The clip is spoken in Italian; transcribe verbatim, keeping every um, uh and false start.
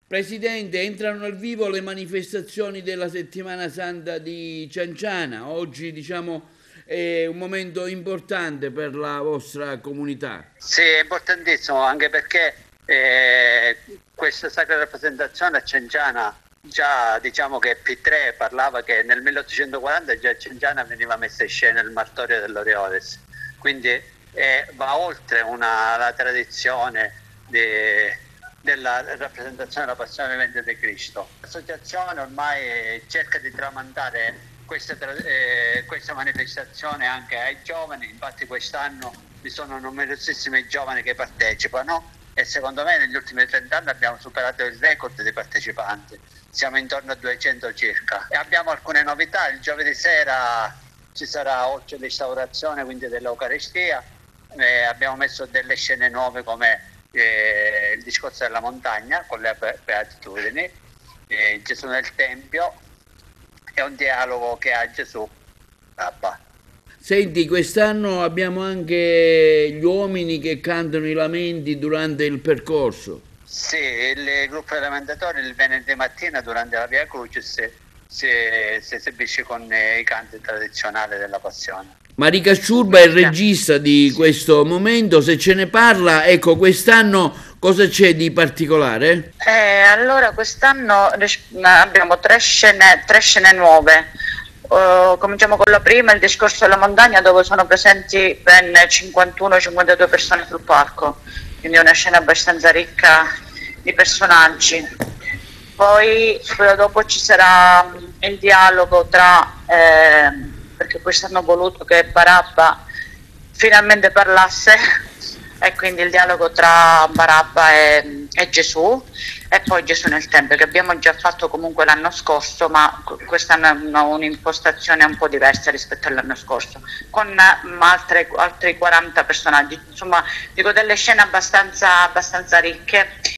Presidente, entrano nel vivo le manifestazioni della Settimana Santa di Cianciana. Oggi, diciamo, è un momento importante per la vostra comunità. Sì, è importantissimo, anche perché eh, questa sacra rappresentazione a Cianciana, già diciamo che P tre parlava che nel milleottocentoquaranta già a Cianciana veniva messa in scena il martorio dell'Orioles, quindi eh, va oltre una, la tradizione di della rappresentazione della passione vivente di Cristo. L'associazione ormai cerca di tramandare questa, eh, questa manifestazione anche ai giovani, infatti quest'anno vi sono numerosissimi giovani che partecipano e secondo me negli ultimi trent'anni abbiamo superato il record di partecipanti, siamo intorno a duecento circa. E abbiamo alcune novità, il giovedì sera ci sarà oltre l'instaurazione quindi dell'Eucaristia, eh, abbiamo messo delle scene nuove come Eh, il discorso della montagna con le beatitudini, eh, Gesù nel Tempio e un dialogo che ha Gesù Abba. Senti, quest'anno abbiamo anche gli uomini che cantano i lamenti durante il percorso. Sì, il gruppo dei lamentatori il venerdì mattina durante la Via Crucis si, si, si esibisce con i canti tradizionali della Passione. Marica Sciurba è il regista di questo momento, se ce ne parla, ecco, quest'anno cosa c'è di particolare? Eh, allora, quest'anno abbiamo tre scene, tre scene nuove. Uh, cominciamo con la prima, il discorso della montagna, dove sono presenti ben cinquantuno cinquantadue persone sul palco, quindi è una scena abbastanza ricca di personaggi. Poi dopo ci sarà il dialogo tra... Eh, perché quest'anno ho voluto che Barabba finalmente parlasse e quindi il dialogo tra Barabba e, e Gesù e poi Gesù nel Tempio, che abbiamo già fatto comunque l'anno scorso, ma quest'anno ha un'impostazione un po' diversa rispetto all'anno scorso, con altre, altri quaranta personaggi, insomma dico delle scene abbastanza, abbastanza ricche.